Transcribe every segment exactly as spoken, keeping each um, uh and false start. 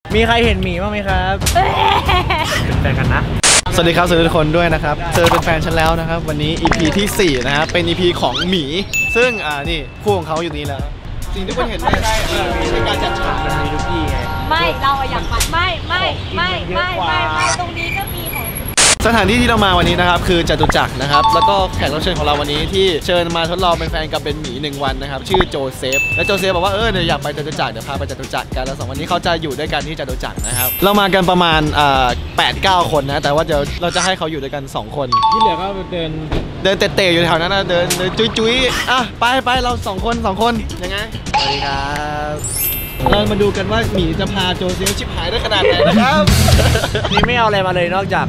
มีใครเห็นหมีบ้างไหมครับเป็นแฟนกันนะสวัสดีครับสวัสดีทุกคนด้วยนะครับเจอเป็นแฟนฉันแล้วนะครับวันนี้ อี พี ที่สี่นะครับเป็น อี พี ของหมีซึ่งอ่านี่คู่ของเขาอยู่นี้แล้วสิ่งที่คุณเห็นไม่ใช่ไม่ใช่การจัดฉากนะมีทุกที่ไงไม่เราอยากไปไม่ไม่ไม่ไม่ไม่ไม่ตรงนี้ก็มีของสถานที่ที่เรามาวันนี้นะครับคือจตุจักรนะครับแล้วก็แขกรับเชิญของเราวันนี้ที่เชิญมาทดลองเป็นแฟนกับเป็นหมีหนึ่งวันนะครับชื่อโจเซฟและโจเซฟบอกว่าเออเดี๋ยวอยากไปจตุจักรเดี๋ยวพาไปจตุจักรกันแล้วสองวันนี้เขาจะอยู่ด้วยกันที่จตุจักรนะครับเรามากันประมาณอ่าแปดเก้าคนนะแต่ว่าเดี๋ยวเราจะให้เขาอยู่ด้วยกันสองคนที่เหลือก็เดินเดินเตะๆอยู่แถวนั้นนะเดินเดินจุ้ยๆอ่ะไปไปเราสองคนสองคนยังไงสวัสดีครับเรามาดูกันว่าหมีจะพาโจเซฟชิบหายได้ขนาดไหนนะครับนี่ไม่เอาอะไรมาเลยนอกจาก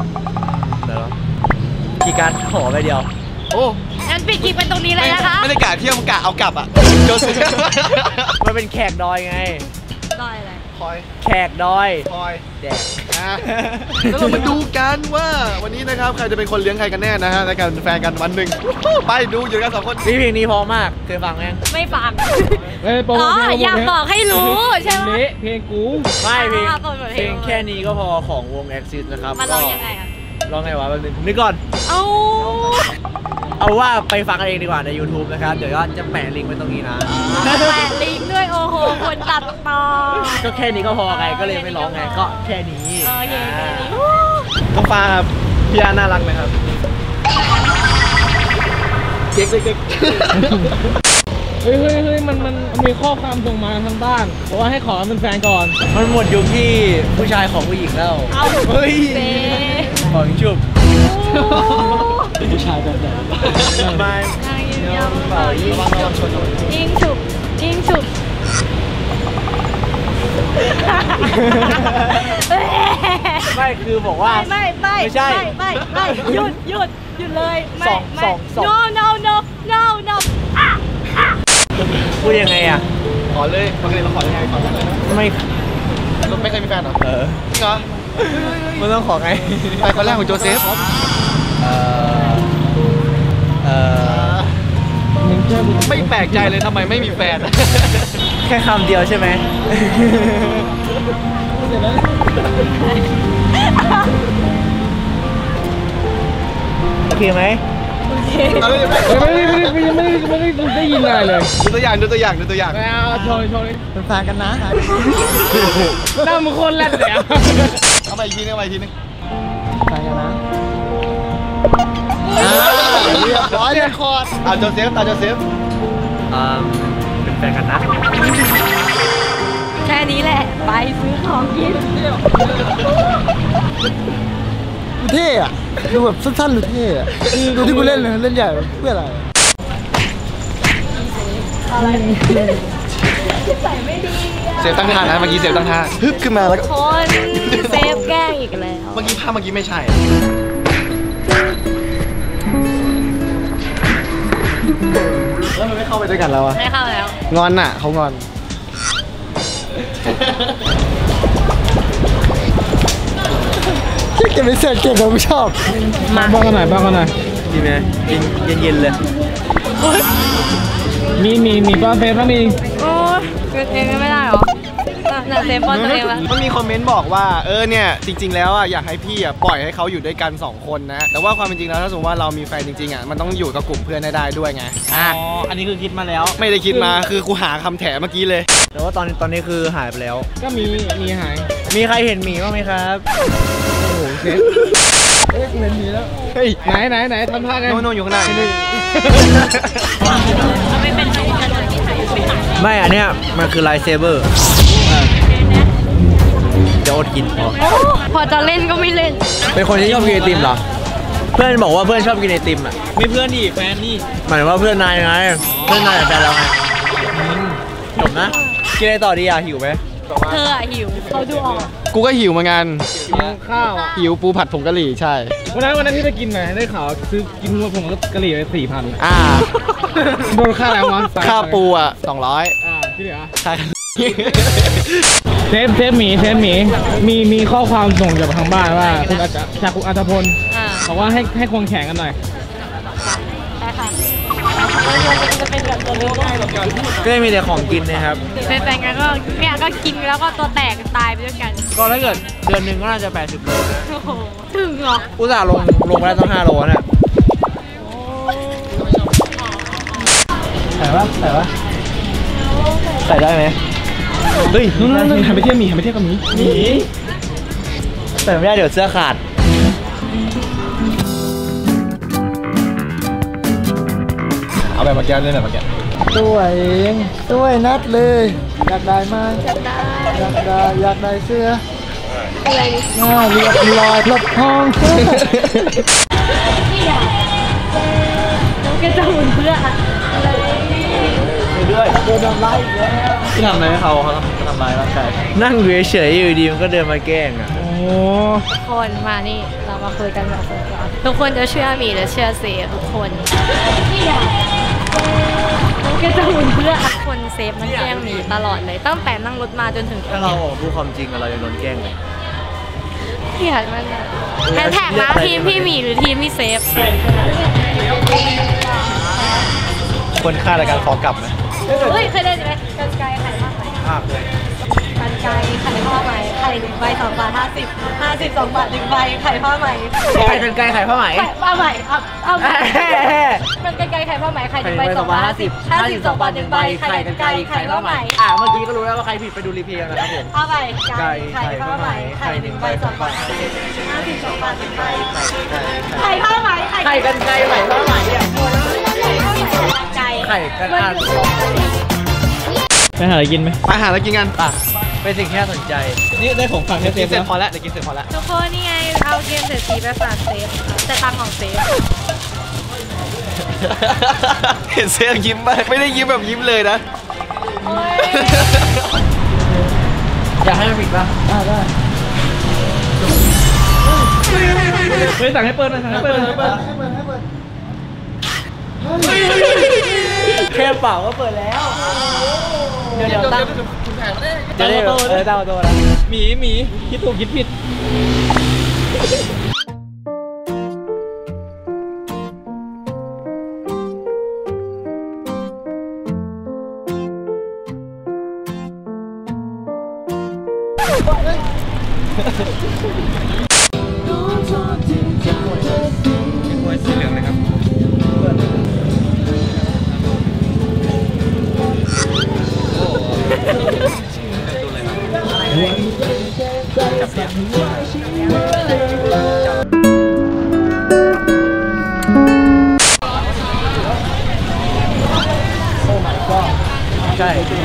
กีการขอไปเดียวโอ้งั้นปิดคลิปไปตรงนี้เลยนะคะไม่ได้กะเที่ยวมันกะเอากลับอ่ะโจเซฟมันเป็นแขกดอยไงดอยอะไรคอยแขกดอยคอยแดกแล้วเรามาดูกันว่าวันนี้นะครับใครจะเป็นคนเลี้ยงใครกันแน่นะฮะในการเป็นแฟนกันวันหนึ่งไปดูอยู่กันสองคนนี่เพลงนี้พอมากเคยฟังไหมไม่ฟังอ๋ออยากบอกให้รู้ใช่ไหมเพลงกูไม่เพลงเพลงแค่นี้ก็พอของวง Exit นะครับมันร้องยังไงอะร้องไงวะแป๊บนึงนึกก่อนเอาเอาว่าไปฟังกันเองดีกว่าใน ยูทูบ นะครับเดี๋ยวก็จะแปะลิงก์ไว้ตรงนี้นะแปะลิงก์ด้วยโอ้โหคนตัดต่อก็แค่นี้ก็พอไงก็เลยไม่ร้องไงก็แค่นี้โอเคต้องฟ้าครับพี่อาน่ารักไหมครับเก๊กเก๊กเฮ้ยเฮ้ยเฮ้ยมันมันมีข้อความส่งมาทางบ้านบอกว่าให้ขอเป็นแฟนก่อนมันหมดยุคที่ผู้ชายของผู้หญิงแล้วเอาเฮ้ยขอชุบผู้ชายแบบไหนไม่ยิงยำเปล่ายิงฉุบยิงฉุบยิงฉุบไม่คือบอกว่าไม่ไม่ไม่ใช่ไม่ไม่หยุดหยุดหยุดเลยไม่ไม่ no no no no no พูดยังไงอ่ะขอเลยปกติเราขอยังไงขอกันเลยไม่เราไม่เคยมีแฟนหรอเออจริงเหรอมันต้องขอไงแฟนคนแรกของโจเซฟเออเออไม่แปลกใจเลยทำไมไม่มีแฟนแค่คำเดียวใช่ไหมโอเคไหมโอเคไม่ได้ไม่ได้ไม่ได้ไม่ได้ไม่ได้ยินอะไรเลยดูตัวอย่างดูตัวอย่างดูตัวอย่างเอาโชว์โชว์เป็นแฟนกันนะหน้ามึงโคตรแรดเลยเอาไปอีกทีนึงเอาไปอีกทีนึงแฟนกันนะเรียบร้อยเลยคอร์ดอ่าโจเซฟตาโจเซฟอ่าเป็นแฟนกันนะแค่นี้แหละไปซื้อของกินดูเท่อะดูแบบสั้นๆดูเท่อะดูที่กูเล่นเลยเล่นใหญ่เพื่ออะไรอะไรใส่ไม่ดีเซฟตั้งท่านะเมื่อกี้เซฟตั้งท่าฮึบขึ้นมาแล้วก็คนเซฟแกล้งอีกแล้วเมื่อกี้ภาพเมื่อกี้ไม่ใช่แล้วมันไม่เข้าไปด้วยกันแล้วอะไม่เข้าแล้วงอนน่ะเขางอนเก็บไปเสร็จเก็บเราไม่ชอบมาบ้างกันหน่อยบ้างกันหน่อยดีไหมเย็นเย็นเลยมีมีมีป้าเฟซป้ามีโอ้ยเกิดเองไม่ได้หรอหนักเซฟป้อนตัวเองวะมันมีคอมเมนต์บอกว่าเออเนี่ยจริงๆแล้วอ่ะอยากให้พี่อ่ะปล่อยให้เขาอยู่ด้วยกันสองคนนะแต่ว่าความเป็นจริงแล้วถ้าสมมติว่าเรามีแฟนจริงๆอ่ะมันต้องอยู่กับกลุ่มเพื่อนได้ด้วยไงอ๋ออันนี้คือคิดมาแล้วไม่ได้คิดมาคือกูหาคำแถเมื่อกี้เลยแต่ว่าตอนตอนนี้คือหายไปแล้วก็มีมีหายมีใครเห็นหมีบ้างไหมครับโอ้โหเชฟเอ๊ะเห็นหมีแล้วเฮ้ยไหนไหนไหนทำท่าไงโน่นอยู่ข้างหน้าไม่เป็นไรไม่อันเนี้ยมันคือไลท์เซเบอร์จะอดกินพอพอจะเล่นก็ไม่เล่นเป็นคนที่ชอบกินไอติมเหรอเพื่อนบอกว่าเพื่อนชอบกินไอติมอ่ะมีเพื่อนนี่แฟนนี่หมายว่าเพื่อนนายไงเพื่อนนายกับแฟนเราไงจบนะกินอะไรต่อดีอ่ะหิวไหมเธอหิวเขาดูออกกูก็หิวเหมือนกันหิวข้าวหิวปูผัดผงกะหรี่ใช่วันนั้นวันนั้นที่ไปกินไหนได้ข่าวซื้อกินผงกะหรี่ไปสี่พันอ่าโดนค่าแล้วมั้งค่าปูอ่ะสองร้อยอ่าที่เหลือใช่เทปเทปหมีเทปหมีมีมีข้อความส่งจากทางบ้านว่าคุณอาจจะจากคุณอัตพลบอกว่าให้ให้ควงแข่งกันหน่อยได้ค่ะจะเป็นแบบตัวเลือกได้ก็มีแต่ของกินนะครับเป็นแฟนกันก็เนี่ยก็กินแล้วก็ตัวแตกตายไปด้วยกันก็ถ้าเกิดเดือนหนึ่งก็น่าจะแปดสิบโลนะโอ้โหถึงเหรออุตส่าห์ลงลงไปได้ต้องห้าโลนะ ใส่ปะใส่ปะใส่ได้ไหมเฮ้ยนู่นนู่นหันไปเทียบหมีหันไปเทียบกับหมีหมีใส่ไม่ได้เดี๋ยวเสื้อขาดเอาแบบมาแก้เลยแบบมาแก้ตัวเองตัวนัดเลยอยากได้มากจับได้อยากได้อยากได้เสื้ออะไรนี่หน้าเรียบร้อยลบทองเสื้อน้องแกจะหุ่นเพื่ออะไรเรื่อยโดนทำร้ายอีกแล้วที่ทำอะไรให้เขาเขาทำร้ายร่างกายนั่งอยู่เฉยๆอยู่ดีมันก็เดินมาแกล้งอ่ะโอ้ทุกคนมานี่เรามาคุยกันแบบสดๆทุกคนจะเชื่อหมีหรือเชื่อเซฟทุกคนน้องแกจะหุ่นเพื่อคนเซฟมันแกล้งหมีตลอดเลยตั้งแต่นั่งรถมาจนถึงถ้าเราออกพูดความจริงเราจะโดนแกล้งเลยเกลียดมันอะแฮชแท็กนะทีมพี่หมีหรือทีมพี่เซฟคนฆ่ารายการขอกลับไหมเฮ้ยเคยได้ไหมกันไกลไข่ผ้าไหมภาพเลยกันไกลไข่ผ้าไหมไข่หนึ่งใบสองบาทห้าสิบห้าสิบสองบาทหนึ่งใบไข่ผ้าไหมไข่กันไกลไข่ผ้าไหมไข่ผ้าไหมเอาเอามันกันไกลไข่ผ้าไหมไข่หนึ่งใบสองบาทห้าสิบห้าสิบสองบาทหนึ่งใบไข่กันไกลไข่ผ้าไหมอ่ะเมื่อกี้ก็รู้แล้วว่าใครผิดไปดูรีเพลย์นะครับผมเอาไปไก่ไข่ผ้าไหมไข่หนึ่งใบสองบาทห้าสิบสองบาทหนึ่งใบไข่ผ้าไหมไข่กันไกลไหมผ้าไหมอ่ะไก่ไข่กันมันอ่ะอยู่ไปหาอะไรกินไหมไปหาแล้วกินกันป่ะเป็นสิ่งที่น่าสนใจนี่ได้ของฝากให้เซฟเสร็จพอแล้วเดี๋ยวกินเสร็จพอแล้วทุกคนนี่ไงเอาเกมเศรษฐีไปฝากเซฟแต่ตังของเซฟเห็นเซฟยิ้มไปไม่ได้ยิ้มแบบยิ้มเลยนะโอ้ยอยากให้มันผิดป่ะได้ได้เฮ้ยสั่งให้เปิดหน่อยสั่งให้เปิดหน่อยให้เปิดให้เปิดให้เปิดแค่เป่าก็เปิดแล้ว เดี๋ยวเดี๋ยวตั้งจะได้เออตั้งตัวแล้วหมีหมีคิดถูกคิดผิดสีเหลืองเลยครับใช่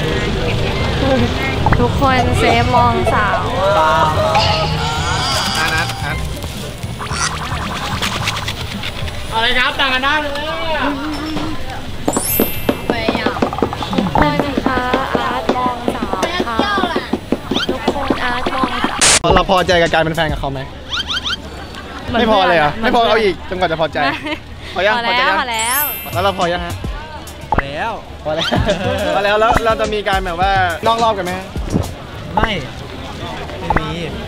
ทุกคนเซฟมองสาวปลาอานัทอันอะไรครับต่างกันได้เลยไปอ่ะทุกคนคะอาร์ตมองสาวค่ะทุกคนอาร์ตมองสาวเราพอใจกับการเป็นแฟนกับเขาไหมไม่พอเลยเหรอ่ะไม่พอเอาอีกจนกว่าจะพอใจ พอยังพอพอใจแล้วยังพอแล้วแล้วเราพอยังฮะพอแล้วพอแล้ว พอแล้วแล้วเราจะมีการแบบว่านอกรอบกันไหมฮะไม่ไม่มี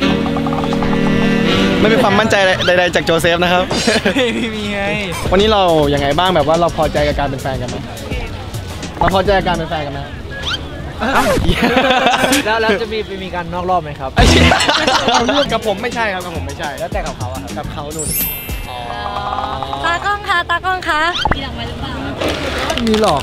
ไม่มีความมั่นใจใดๆจากโจเซฟนะครับไม่มีไงวันนี้เราอย่างไงบ้างแบบว่าเราพอใจกับการเป็นแฟนกันไหมเราพอใจกับการเป็นแฟนกันไหมแล้วแล้วจะมีไปมีการนอกรอบไหมครับกับผมไม่ใช่ครับกับผมไม่ใช่แล้วแต่กับเขาอะครับกับเขานู่นตากล้องคะตากล้องคะมีหลังไว้หรือเปล่าไม่มีหรอก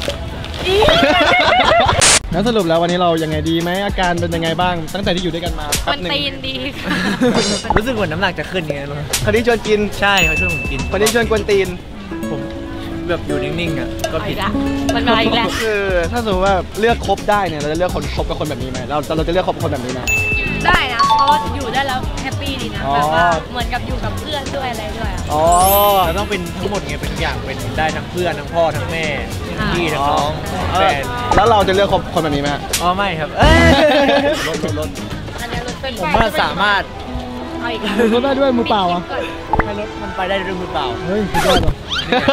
แล้วสรุปแล้ววันนี้เรายังไงดีไหมอาการเป็นยังไงบ้างตั้งแต่ที่อยู่ด้วยกันมามัแป๊บนหนึ่งตีนดีค่ะรู้สึกเหมือนน้ำหนักจะขึ้นไงรู้ไหมคนที่ชวนกินใช่เขาช่วยผมกินคนที่ชวนกวนตีนผมแบบอยู่นิ่งๆอ่ะก็เอาผิอีดกแล้วมันมาอีกแล้วคือถ้าสมมติว่าเลือกคบได้เนี่ยเราจะเลือกคนคบกับคนแบบนี้ไหมเราเราจะเลือกคบกับคนแบบนี้ไหมได้นะเพราะอยู่ได้แล้วแฮปปี้ดีนะอ๋อแบบว่าเหมือนกับอยู่กับเพื่อนด้วยอะไรด้วยอะอ๋อเราต้องเป็นทั้งหมดไงเป็นทุกอย่างเป็นได้ทั้งเพื่อนทั้งพ่อทั้งแม่ทั้งพี่ทั้งน้องเอแฟอน แล้วเราจะเลือกคบคนแบบนี้ไหมฮะอ๋อไม่ครับเอ้ยลดลดลดอันนี้รถเป็นผมว่าสามารถเอาอีกรถได้ด้วยมือเปล่าอ่ะให้รถมันไปได้ด้วยมือเปล่าเฮ้ยสุดยอดว่ะ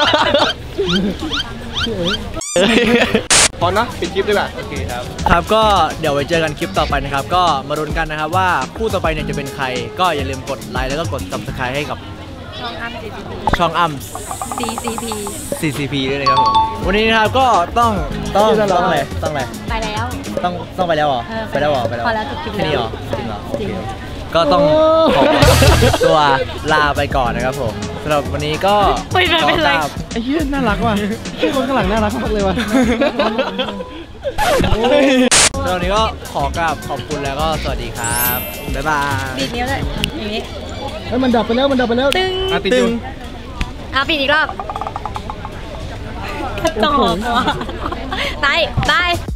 พอเนาะปิดคลิปดีกว่าโอเคครับครับก็เดี๋ยวไว้เจอกันคลิปต่อไปนะครับก็มาลุ้นกันนะครับว่าคู่ต่อไปเนี่ยจะเป็นใครก็อย่าลืมกดไลค์แล้วก็กด ซับสไครบ์ ให้กับช่องอัม ซี ซี พีช่องอ้ำซี ซี พีซี ซี พี ด้วยนะครับผมวันนี้นะครับก็ต้องต้องต้องอะไรต้องอะไรไปแล้วต้องต้องไปแล้วเหรอเออไปแล้วเหรอไปแล้วพอแล้วจบคลิปแล้วแค่นี้เหรอจริงเหรอโอจริเคงก็ต้องขอตัวลาไปก่อนนะครับผมสำหรับวันนี้ก็ไม่เป็นไรไอ้เหี้ยน่ารักว่ะไอ้คนข้างหลังน่ารักมากเลยว่ะตอนนี้ก็ขอกราบขอบคุณแล้วก็สวัสดีครับบ๊ายบายปิดนิ้วเลยอย่างนี้เฮ้ยมันดับไปแล้วมันดับไปแล้วตึงอ่ะติดอยู่อ่ะปิดอีกรอบกระจอกว่ะตายตาย